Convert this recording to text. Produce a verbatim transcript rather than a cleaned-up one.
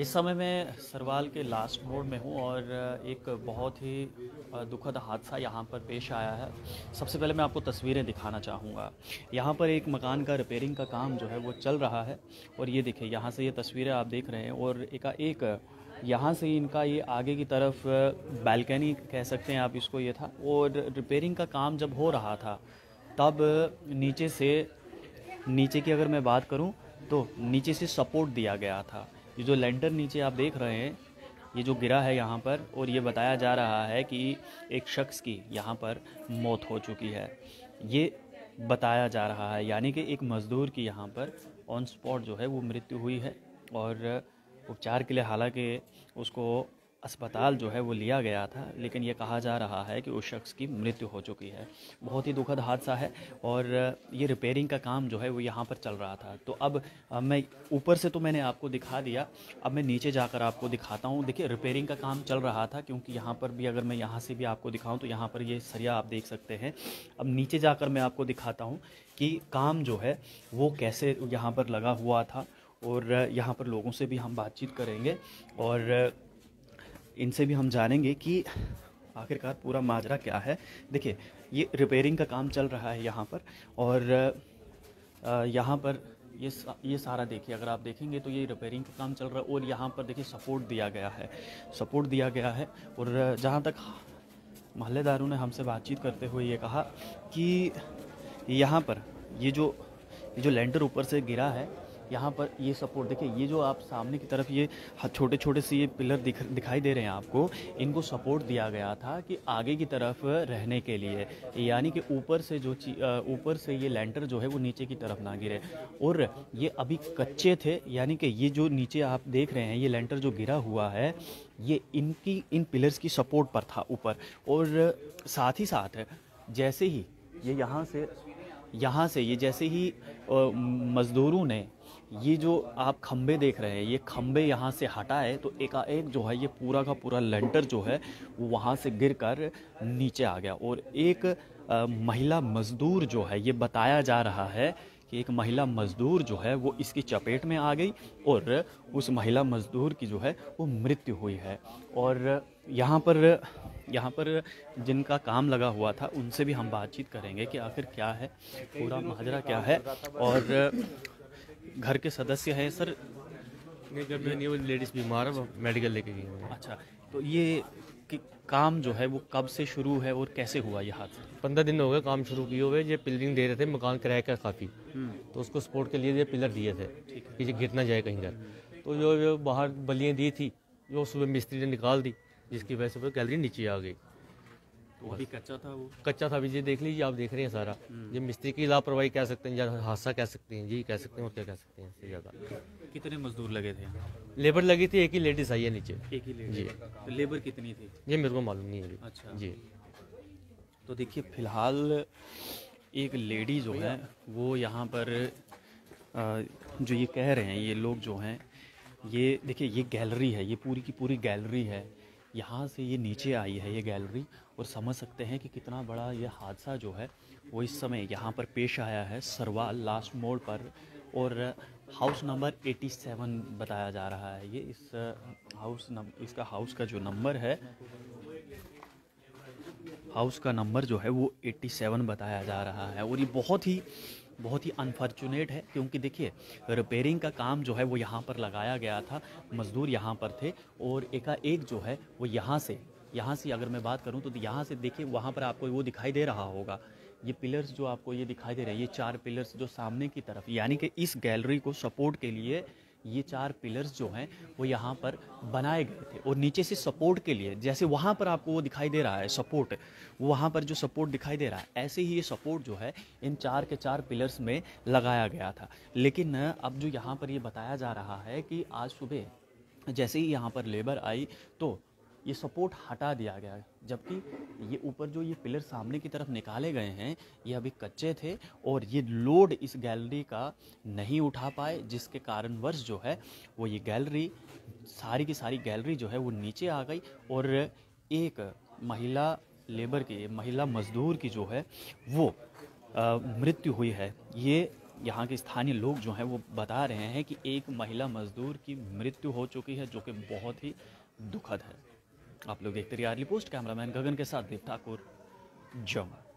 इस समय मैं सरवाल के लास्ट मोड़ में हूँ और एक बहुत ही दुखद हादसा यहाँ पर पेश आया है। सबसे पहले मैं आपको तस्वीरें दिखाना चाहूँगा। यहाँ पर एक मकान का रिपेयरिंग का काम जो है वो चल रहा है और ये देखिए यहाँ से ये तस्वीरें आप देख रहे हैं और एकाएक यहाँ से इनका ये आगे की तरफ बालकनी कह सकते हैं आप इसको, ये था। और रिपेयरिंग का काम जब हो रहा था तब नीचे से नीचे की अगर मैं बात करूं तो नीचे से सपोर्ट दिया गया था। ये जो लेंटर नीचे आप देख रहे हैं ये जो गिरा है यहाँ पर, और ये बताया जा रहा है कि एक शख्स की यहाँ पर मौत हो चुकी है, ये बताया जा रहा है। यानी कि एक मज़दूर की यहाँ पर ऑन स्पॉट जो है वो मृत्यु हुई है और उपचार के लिए हालांकि उसको अस्पताल जो है वो लिया गया था, लेकिन ये कहा जा रहा है कि उस शख्स की मृत्यु हो चुकी है। बहुत ही दुखद हादसा है और ये रिपेयरिंग का काम जो है वो यहाँ पर चल रहा था। तो अब अब मैं ऊपर से तो मैंने आपको दिखा दिया, अब मैं नीचे जाकर आपको दिखाता हूँ। देखिए रिपेयरिंग का काम चल रहा था, क्योंकि यहाँ पर भी अगर मैं यहाँ से भी आपको दिखाऊँ तो यहाँ पर ये सरिया आप देख सकते हैं। अब नीचे जाकर मैं आपको दिखाता हूँ कि काम जो है वो कैसे यहाँ पर लगा हुआ था, और यहाँ पर लोगों से भी हम बातचीत करेंगे और इनसे भी हम जानेंगे कि आखिरकार पूरा माजरा क्या है। देखिए ये रिपेयरिंग का काम चल रहा है यहाँ पर, और यहाँ पर ये ये सारा देखिए, अगर आप देखेंगे तो ये रिपेयरिंग का काम चल रहा है। और यहाँ पर देखिए सपोर्ट दिया गया है सपोर्ट दिया गया है और जहाँ तक मोहल्लेदारों ने हमसे बातचीत करते हुए ये कहा कि यहाँ पर ये जो ये जो लेंटर ऊपर से गिरा है, यहाँ पर ये सपोर्ट देखिए, ये जो आप सामने की तरफ ये छोटे छोटे से ये पिलर दिख दिखाई दे रहे हैं आपको, इनको सपोर्ट दिया गया था कि आगे की तरफ रहने के लिए, यानी कि ऊपर से जो ऊपर से ये लेंटर जो है वो नीचे की तरफ ना गिरे। और ये अभी कच्चे थे, यानी कि ये जो नीचे आप देख रहे हैं ये लेंटर जो गिरा हुआ है ये इनकी इन पिलर्स की सपोर्ट पर था ऊपर। और साथ ही साथ जैसे ही ये यहाँ से यहाँ से ये जैसे ही मज़दूरों ने ये जो आप खंबे देख रहे हैं ये खंबे यहाँ से हटाए तो एकाएक जो है ये पूरा का पूरा लेंटर जो है वो वहाँ से गिरकर नीचे आ गया। और एक आ, महिला मज़दूर जो है, ये बताया जा रहा है कि एक महिला मज़दूर जो है वो इसकी चपेट में आ गई और उस महिला मज़दूर की जो है वो मृत्यु हुई है। और यहाँ पर यहाँ पर जिनका काम लगा हुआ था उनसे भी हम बातचीत करेंगे कि आखिर क्या है पूरा माजरा क्या है। और घर के सदस्य हैं सर? नहीं, घर में नहीं, वो लेडीज़ बीमार है, मेडिकल लेके गई हैं। अच्छा, तो ये कि काम जो है वो कब से शुरू है और कैसे हुआ ये हादसा? पंद्रह दिन हो गए काम शुरू किए हुए। ये पिलरिंग दे रहे थे, मकान किराए का काफ़ी, तो उसको सपोर्ट के लिए ये पिलर दिए थे कि ये गिर ना जाए कहीं घर। तो जो जो बाहर बलियाँ दी थी वो सुबह मिस्त्री ने निकाल दी, जिसकी वजह से वो गैलरी नीचे आ गई। तो अभी कच्चा था वो कच्चा था अभी, ये देख लीजिए, आप देख रहे हैं सारा। ये मिस्त्री की लापरवाही कह सकते हैं या हादसा कह सकते हैं, जी कह सकते हैं, और क्या कह सकते हैं इससे ज़्यादा। कितने मजदूर लगे थे? लेबर लगी थी, एक ही लेडीज़ आई है नीचे। एक ही लेडी? जी। तो लेबर कितनी थी ये मेरे को मालूम नहीं है अभी। अच्छा जी। तो देखिए फ़िलहाल एक लेडी जो है वो यहाँ पर जो ये कह रहे हैं ये लोग जो हैं, ये देखिए ये गैलरी है, ये पूरी की पूरी गैलरी है, यहाँ से ये नीचे आई है ये गैलरी। और समझ सकते हैं कि कितना बड़ा ये हादसा जो है वो इस समय यहाँ पर पेश आया है सरवाल लास्ट मोड़ पर। और हाउस नंबर सत्तासी बताया जा रहा है। ये इस हाउस नम इसका हाउस का जो नंबर है, हाउस का नंबर जो है वो सत्तासी बताया जा रहा है। और ये बहुत ही बहुत ही अनफॉर्चुनेट है, क्योंकि देखिए रिपेयरिंग का काम जो है वो यहाँ पर लगाया गया था, मज़दूर यहाँ पर थे और एकाएक जो है वो यहाँ से यहाँ से अगर मैं बात करूँ तो यहाँ से देखिए वहाँ पर आपको वो दिखाई दे रहा होगा, ये पिलर्स जो आपको ये दिखाई दे रहे हैं, ये चार पिलर्स जो सामने की तरफ, यानी कि इस गैलरी को सपोर्ट के लिए ये चार पिलर्स जो हैं वो यहाँ पर बनाए गए थे। और नीचे से सपोर्ट के लिए, जैसे वहाँ पर आपको वो दिखाई दे रहा है सपोर्ट, वहाँ पर जो सपोर्ट दिखाई दे रहा है, ऐसे ही ये सपोर्ट जो है इन चार के चार पिलर्स में लगाया गया था। लेकिन अब जो यहाँ पर ये बताया जा रहा है कि आज सुबह जैसे ही यहाँ पर लेबर आई तो ये सपोर्ट हटा दिया गया, जबकि ये ऊपर जो ये पिलर सामने की तरफ निकाले गए हैं ये अभी कच्चे थे और ये लोड इस गैलरी का नहीं उठा पाए, जिसके कारणवश जो है वो ये गैलरी सारी की सारी गैलरी जो है वो नीचे आ गई। और एक महिला लेबर की महिला मज़दूर की जो है वो आ, मृत्यु हुई है। ये यहाँ के स्थानीय लोग जो हैं वो बता रहे हैं कि एक महिला मजदूर की मृत्यु हो चुकी है, जो कि बहुत ही दुखद है। आप लोग देखते रहिए आर्ली पोस्ट। कैमरामैन गगन के साथ देव ठाकुर, जम्मू।